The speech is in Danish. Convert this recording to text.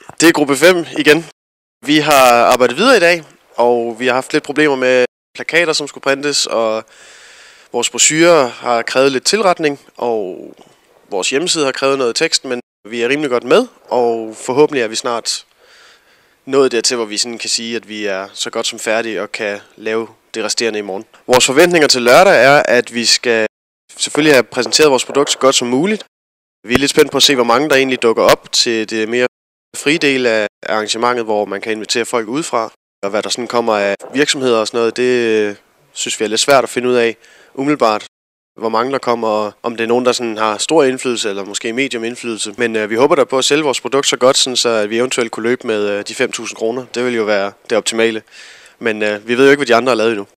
Det er gruppe 5 igen. Vi har arbejdet videre i dag, og vi har haft lidt problemer med plakater, som skulle printes, og vores brochurer har krævet lidt tilretning, og vores hjemmeside har krævet noget tekst, men vi er rimelig godt med, og forhåbentlig er vi snart nået dertil, hvor vi sådan kan sige, at vi er så godt som færdige og kan lave det resterende i morgen. Vores forventninger til lørdag er, at vi skal selvfølgelig have præsenteret vores produkt så godt som muligt. Vi er lidt spændt på at se, hvor mange der egentlig dukker op til det mere frie del af arrangementet, hvor man kan invitere folk udefra. Og hvad der sådan kommer af virksomheder og sådan noget, det synes vi er lidt svært at finde ud af umiddelbart. Hvor mange der kommer, og om det er nogen, der sådan har stor indflydelse, eller måske medium indflydelse. Men vi håber da på at sælge vores produkt så godt, sådan, så at vi eventuelt kunne løbe med de 5.000 kroner. Det vil jo være det optimale. Men vi ved jo ikke, hvad de andre har lavet endnu.